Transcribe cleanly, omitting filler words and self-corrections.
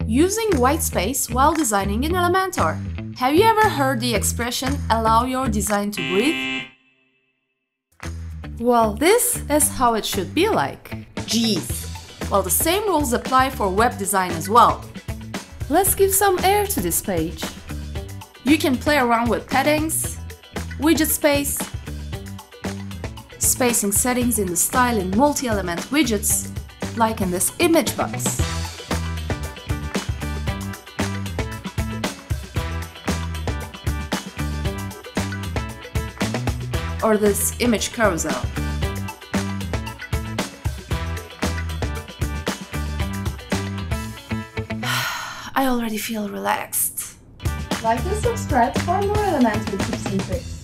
Using white space while designing in Elementor. Have you ever heard the expression, allow your design to breathe? Well, this is how it should be like. Jeez. Well, the same rules apply for web design as well. Let's give some air to this page. You can play around with paddings, widget space, spacing settings in the style in multi-element widgets, like in this image box. Or this image carousel. I already feel relaxed. Like and subscribe for more elementary tips and tricks.